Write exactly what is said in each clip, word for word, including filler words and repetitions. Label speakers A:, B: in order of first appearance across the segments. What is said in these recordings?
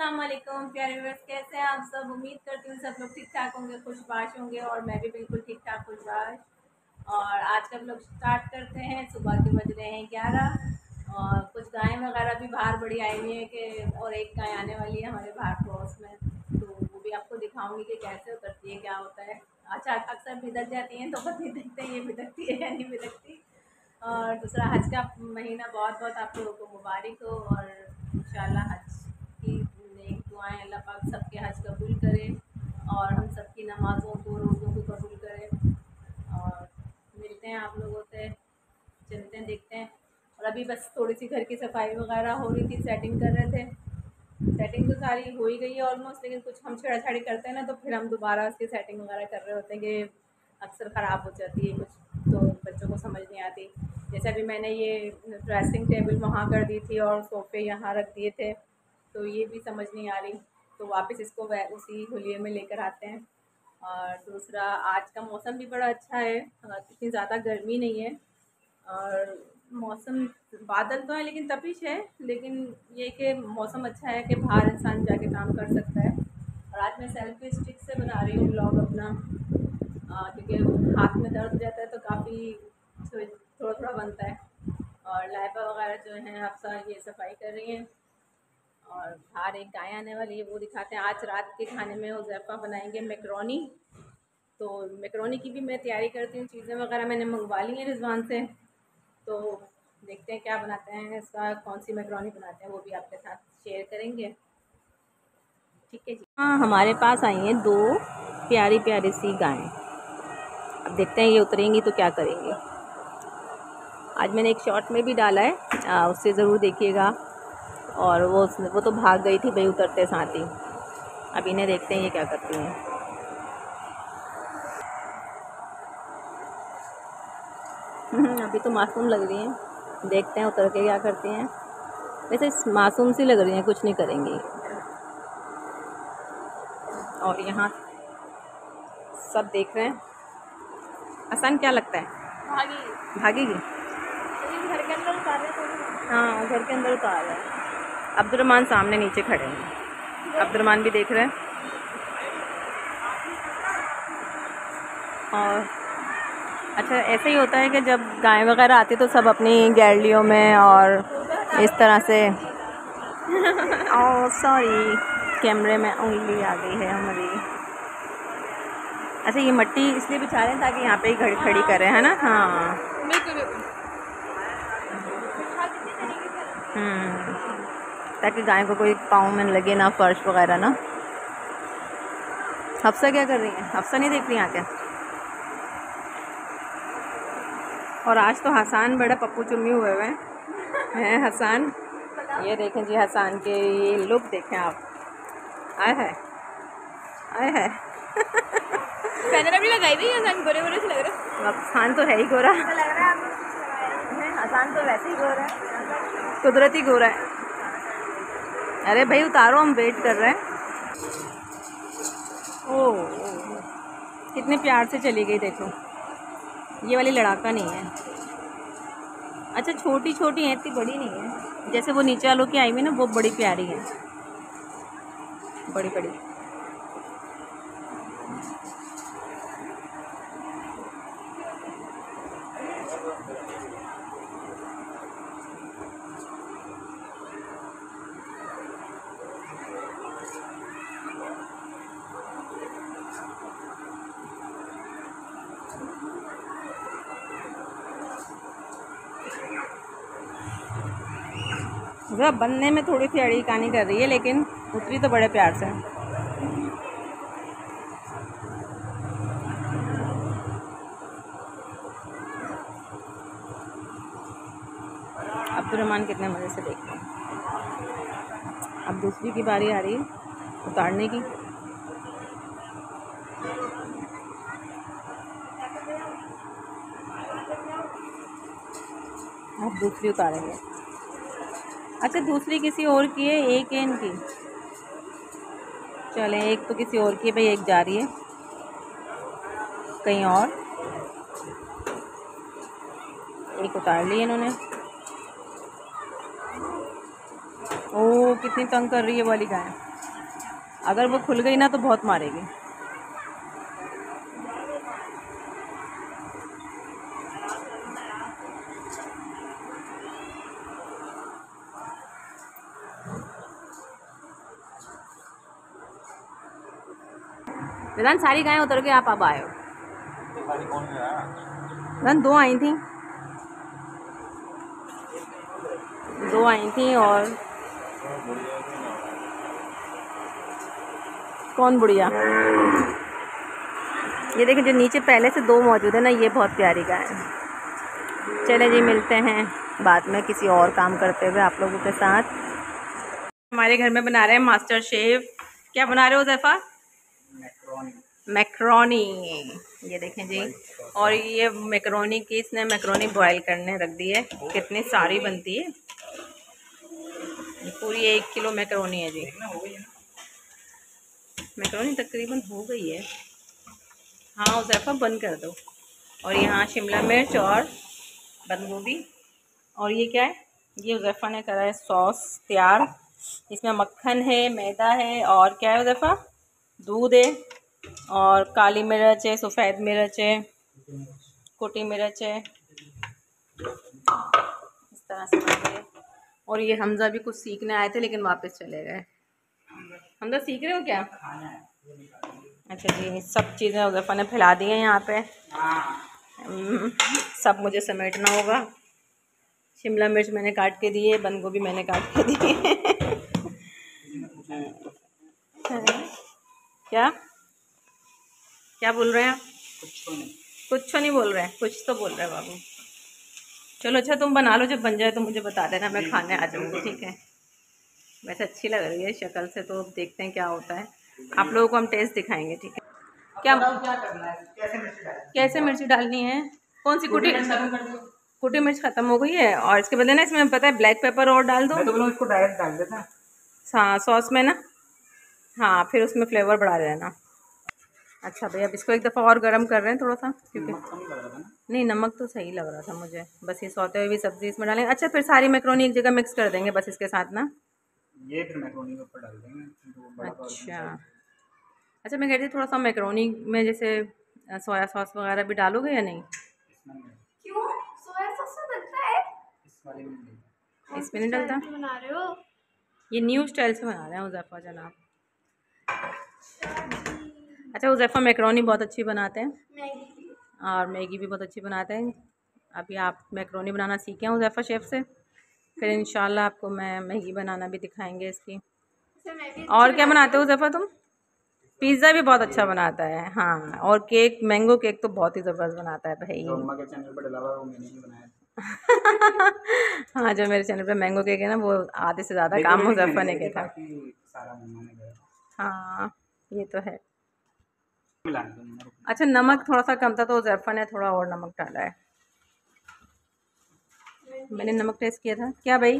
A: अस्सलाम वालेकुम प्यारे व्यूअर्स, कैसे हैं आप सब। उम्मीद करती हूँ सब लोग ठीक ठाक होंगे, खुशबाश होंगे और मैं भी बिल्कुल ठीक ठाक खुशबाश। और आज का लोग स्टार्ट करते हैं। सुबह के बज रहे हैं ग्यारह और कुछ गायें वगैरह भी बाहर बड़ी आई हुई है कि और एक गाय आने वाली है हमारे बाहर क्रॉस में, तो वो भी आपको दिखाऊंगी कि कैसे उतरती है, क्या होता है। अच्छा, अक्सर भिदक जाती हैं तो पति देखते हैं ये भिदकती है या नहीं भिदकती। और दूसरा, हज का महीना बहुत बहुत आप लोगों को मुबारक हो और इंशाल्लाह हज की नेक दुआएं अल्लाह पाक सबके हज कबूल करे और हम सबकी नमाज़ों को रोज़ों को कबूल करे। और मिलते हैं आप लोगों से, चलते हैं, देखते हैं। और अभी बस थोड़ी सी घर की सफाई वगैरह हो रही थी, सेटिंग कर रहे थे। सेटिंग तो सारी हो ही गई है ऑलमोस्ट, लेकिन कुछ हम छेड़ा छाड़ी करते हैं ना तो फिर हम दोबारा उसकी सेटिंग वगैरह कर रहे होते हैं कि अक्सर ख़राब हो जाती है कुछ, तो बच्चों को समझ नहीं आती। जैसे अभी मैंने ये ड्रेसिंग टेबल वहाँ कर दी थी और सोफ़े यहाँ रख दिए थे, तो ये भी समझ नहीं आ रही, तो वापस इसको वह उसी हुलिये में लेकर आते हैं। और दूसरा, आज का मौसम भी बड़ा अच्छा है, इतनी ज़्यादा गर्मी नहीं है और मौसम बादल तो है लेकिन तपिश है, लेकिन ये कि मौसम अच्छा है कि बाहर इंसान जाके काम कर सकता है। और आज मैं सेल्फी स्टिक से बना रही हूँ ब्लॉग अपना, क्योंकि हाथ में दर्द हो जाता है तो काफ़ी थोड़ा थोड़ा बनता है। और लाइबा वगैरह जो हैं हफ्सा ये सफाई कर रही हैं और बाहर एक गाय आने वाली है, वो दिखाते हैं। आज रात के खाने में हुज़ैफ़ा बनाएंगे मैकरोनी, तो मैकरोनी की भी मैं तैयारी करती हूँ। चीज़ें वगैरह मैंने मंगवा ली हैं रिजवान से, तो देखते हैं क्या बनाते हैं, इसका कौन सी मैकरोनी बनाते हैं वो भी आपके साथ शेयर करेंगे। ठीक है जी। हाँ, हमारे पास आई हैं दो प्यारी प्यारी सी गायें। अब देखते हैं ये उतरेंगी तो क्या करेंगी। आज मैंने एक शॉर्ट में भी डाला है, आ, उससे ज़रूर देखिएगा। और वो वो तो भाग गई थी भाई उतरते साथ ही। अब इन्हें देखते हैं ये क्या करती हैं। अभी तो मासूम लग रही हैं, देखते हैं उतर के क्या करती हैं। वैसे मासूम सी लग रही हैं, कुछ नहीं करेंगी। और यहाँ सब देख रहे हैं। आसान क्या लगता है, भागेगी भागेगी घर के अंदर उतार रहे हैं। हाँ, घर के अंदर उतार रहे हैं। अब्दुर्रहमान सामने नीचे खड़े हैं, अब्दुर्रहमान भी देख रहे हैं। और अच्छा, ऐसे ही होता है कि जब गाय वगैरह आती तो सब अपनी गैलरियों में और इस तरह से ओह सॉरी, कैमरे में उंगली आ गई है हमारी। अच्छा, ये मिट्टी इसलिए बिछा रहे हैं ताकि यहाँ पे ही घड़ी खड़ी करें, है ना। हाँ, हम्म, ताकि गाय को कोई पाँव में लगे ना, फर्श वगैरह ना। हफ्सा क्या कर रही है, हफ्सा नहीं देख रही यहाँ क्या। और आज तो हसान बड़ा पप्पू चुम्मी हुए हुए हैं हसान। ये देखें जी हसान के ये लुक देखें आप, आए है आए है
B: मैंने भी लगाई हुई है, गोरे गोरे से लग रहा है।
A: हसान तो है ही गोरा लग रहा है, हसान तो वैसे ही गोरा है, कुदरती गोरा है। अरे भाई उतारो, हम वेट कर रहे हैं। ओह, कितने प्यार से चली गई, देखो। ये वाली लड़ाका नहीं है। अच्छा, छोटी छोटी है, इतनी बड़ी नहीं है। जैसे वो नीचे वालों की आई हुई ना, वो बड़ी प्यारी है, बड़ी बड़ी। जरा बनने में थोड़ी सी अड़ी कानी कर रही है, लेकिन उतरी तो बड़े प्यार से। अब्दुर्रहमान कितने मज़े से देखते हैं। अब दूसरी की बारी आ रही है उतारने की। अब दूसरी उतारेंगे। अच्छा, दूसरी किसी और की है, एक है इनकी। चलें, एक तो किसी और की है भाई, एक जा रही है कहीं और। एक उतार ली इन्होंने। ओह, कितनी तंग कर रही है वाली गाय। अगर वो खुल गई ना तो बहुत मारेगी। वेदांत सारी गायें उतर के आप अब आए हो। वेदांत दो आई थी दो आई थी और कौन बुढ़िया? ये देखिए जो नीचे पहले से दो मौजूद है ना, ये बहुत प्यारी गाय है। चले जी, मिलते हैं बाद में किसी और काम करते हुए आप लोगों के साथ। हमारे घर में बना रहे हैं मास्टर शेफ। क्या बना रहे हो ज़ैफ़ा? मैक्रोनी। ये देखें जी, और ये मैक्रोनी की इसने मैक्रोनी बॉयल करने रख दी है। कितनी सारी बनती है, पूरी एक किलो मैक्रोनी है जी। मैक्रोनी तकरीबन हो गई है। हाँ ज़ैफ़ा बंद कर दो। और यहाँ शिमला मिर्च और बंद गोभी। और ये क्या है? ये ज़ैफ़ा ने करा है सॉस तैयार। इसमें मक्खन है, मैदा है और क्या है ज़ैफ़ा? दूध है और काली मिर्च है, सफ़ेद मिर्च है, कुटी मिर्च है। इस तरह से बन गए। और ये हमज़ा भी कुछ सीखने आए थे लेकिन वापस चले गए। हमज़ा सीख रहे हो क्या? अच्छा जी, सब चीज़ें ज़ैफ़ा ने फैला दी हैं यहाँ पे। सब मुझे समेटना होगा। शिमला मिर्च मैंने काट के दी है, बंद गोभी मैंने काट के दी है। क्या क्या बोल रहे हैं आप? कुछ नहीं कुछ नहीं बोल रहे हैं, कुछ तो बोल रहे हैं बाबू। चलो अच्छा, तुम बना लो, जब बन जाए तो मुझे बता देना, मैं खाने आ जाऊँगी। ठीक है, वैसे अच्छी लग रही है शक्ल से, तो देखते हैं क्या होता है। आप लोगों को हम टेस्ट दिखाएंगे। ठीक है, क्या क्या करना है? कैसे मिर्ची डालनी कैसे मिर्ची डालनी है? कौन सी कुटी कुटी मिर्च खत्म हो गई है और इसके बदले ना इसमें पता है ब्लैक पेपर और डाल दो। मैं तो बोलूँ इसको डायरेक्ट डाल देता। हाँ सॉस में ना, हाँ फिर उसमें फ्लेवर बढ़ा देना। अच्छा भैया, अब इसको एक दफ़ा और गर्म कर रहे हैं थोड़ा सा, क्योंकि नहीं नमक तो सही लग रहा था मुझे। बस ये सौते हुए भी सब्ज़ी इसमें डालेंगे। अच्छा फिर सारी मैक्रोनी एक जगह मिक्स कर देंगे बस इसके साथ ना, ये फिर मैक्रोनी के ऊपर डाल देंगे। अच्छा अच्छा, मैं कह रही थी थोड़ा सा मैक्रोनी में जैसे सोया सॉस वगैरह भी डालोगे या नहीं?
B: क्यों? सोया सॉस में डलता है?
A: इसमें नहीं डलता।
B: बना रहे हो?
A: ये न्यू स्टाइल से बना रहे हैं उज़ैफ़ा जनाब। अच्छा, उज़ैफ़ा मैक्रोनी बहुत अच्छी बनाते हैं और मैगी भी बहुत अच्छी बनाते हैं। अभी आप मैक्रोनी बनाना सीखे हैं उज़ैफ़ा शेफ़ से, फिर इंशाल्लाह आपको मैं मैगी बनाना भी दिखाएंगे इसकी। और क्या बनाते हो उज़ैफ़ा तुम? पिज़्ज़ा भी बहुत अच्छा बनाता है। हाँ, और केक, मैंगो केक तो बहुत ही ज़बरदस्त बनाता है भाई। अम्मा के चैनल पर डला हुआ वो मैंने ही बनाया। हाँ, जो मेरे चैनल पे मैंगो केक है ना, वो आधे से ज़्यादा काम उज़ैफ़ा ने किया था। हाँ ये तो है। अच्छा, नमक थोड़ा सा कम था तो उज़ैफ़ा ने थोड़ा और नमक डाला है। मैंने नमक टेस्ट किया था। क्या भाई?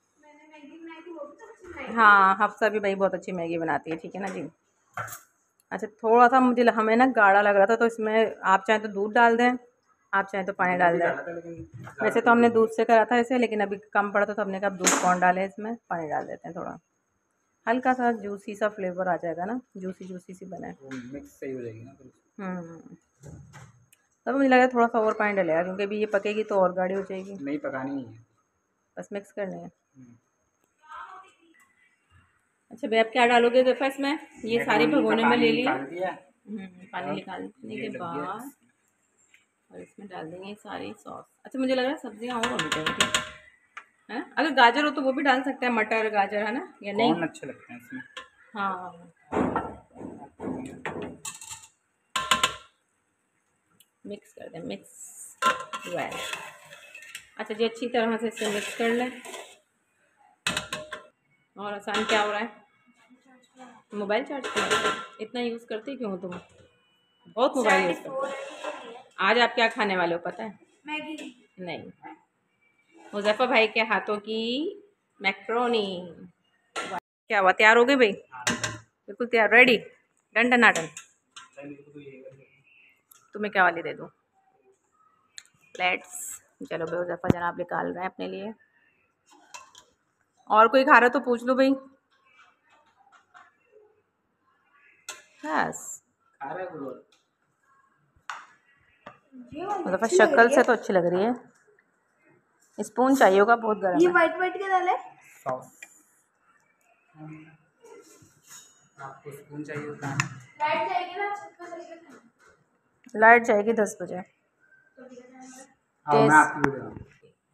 A: हाँ, हफ्सा भी भाई बहुत अच्छी मैगी बनाती है। ठीक है ना जी। अच्छा, थोड़ा सा मुझे हमें ना गाढ़ा लग रहा था, तो इसमें आप चाहें तो दूध डाल दें, आप चाहें तो पानी डाल दें। वैसे तो हमने दूध से करा था इसे, लेकिन अभी कम पड़ा था तो हमने कहा दूध कौन डालें, इसमें पानी डाल देते हैं। थोड़ा हल्का सा जूसी सा फ्लेवर आ जाएगा ना, जूसी जूसी सी बने, मिक्स सही हो जाएगी ना। हम्म तब मुझे लगा थोड़ा सा और पानी डलेगा, क्योंकि अभी ये पकेगी तो और गाढ़ी हो जाएगी। नहीं पकानी है, बस मिक्स करनी है। अच्छा भैया, आप क्या डालोगे ज़ैफ़ा इसमें? ये सारी भगोने में ले लिया, पानी निकालने के बाद और इसमें डाल देंगे सारी सॉस। अच्छा, मुझे लग रहा है सब्जियाँ और होनी चाहिए है। अगर गाजर हो तो वो भी डाल सकते हैं, मटर गाजर है ना, या नहीं? कौन अच्छे लगते हैं इसमें? हाँ, मिक्स कर दें, मिक्स वेल। अच्छा जी, अच्छी तरह से इसे मिक्स कर लें। और आसान क्या हो रहा है? मोबाइल चार्ज कर। इतना यूज़ करती क्यों हो तुम? बहुत मोबाइल यूज़ करते हो। आज आप क्या खाने वाले हो पता है? मैगी। नहीं, उज़ैफ़ा भाई के हाथों की मैक्रोनी। क्या हुआ, तैयार हो गई भाई? बिल्कुल तैयार, रेडी, डन टनाटन। तुम्हें क्या वाली दे दूँ? प्लेट्स। चलो भाई, उज़ैफ़ा जनाब निकाल रहे हैं अपने लिए। और कोई खा रहा तो पूछ लो भाई। बस
C: खा रहा है गुरु।
A: मतलब शक्ल से तो अच्छी लग रही है। स्पून चाहिए होगा, बहुत गर्म
B: ये
A: है।
B: वाइट वाइट के डाले
C: सॉस आपको स्पून चाहिए होता है।
B: लाइट जाएगी ना छत पे चल के
A: लाइट जाएगी दस बजे।
C: हाँ मैं आपकी वीडियो में।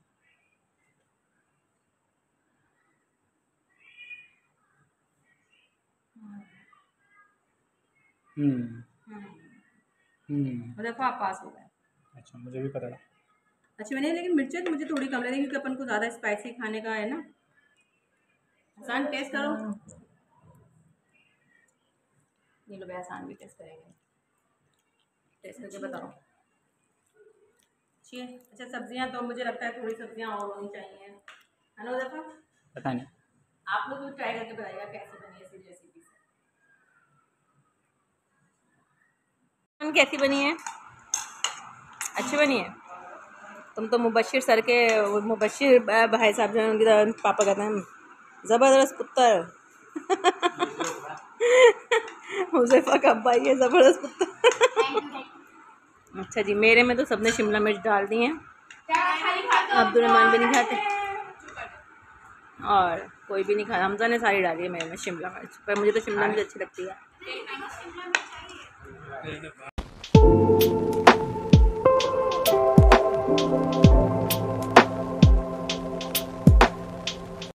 C: हम्म हम्म
A: देखो आप पास हो गए।
C: अच्छा मुझे भी पता था।
A: अच्छी बनी है, लेकिन मिर्चें तो मुझे थोड़ी कम लगी क्योंकि अपन को ज़्यादा स्पाइसी खाने का है ना। आसान टेस्ट करो। ये लो भाई, आसान भी टेस्ट करेंगे। टेस्ट करके बताओ। अच्छी है। अच्छा सब्जियां तो मुझे लगता है थोड़ी सब्जियां और होनी चाहिए, है ना देखो।
C: पता नहीं।
A: आप लोग भी ट्राई करके बताइएगा कैसे बनी है इसी रेसिपी से। कैसी बनी है? अच्छी बनी है। तुम तो मुबशिर सर के, मुबशिर भाई साहब जो उनके पापा कहते हैं ज़बरदस्त पुत्र। हुज़ैफा का अब्बा ये ज़बरदस्त पुत्र। अच्छा जी, मेरे में तो सबने शिमला मिर्च डाल दी हैं। अब्दुलरहमान भी नहीं खाते और कोई भी नहीं खाता। हमजा ने सारी डाली है मेरे में शिमला मिर्च, पर मुझे तो शिमला मिर्च अच्छी लगती है।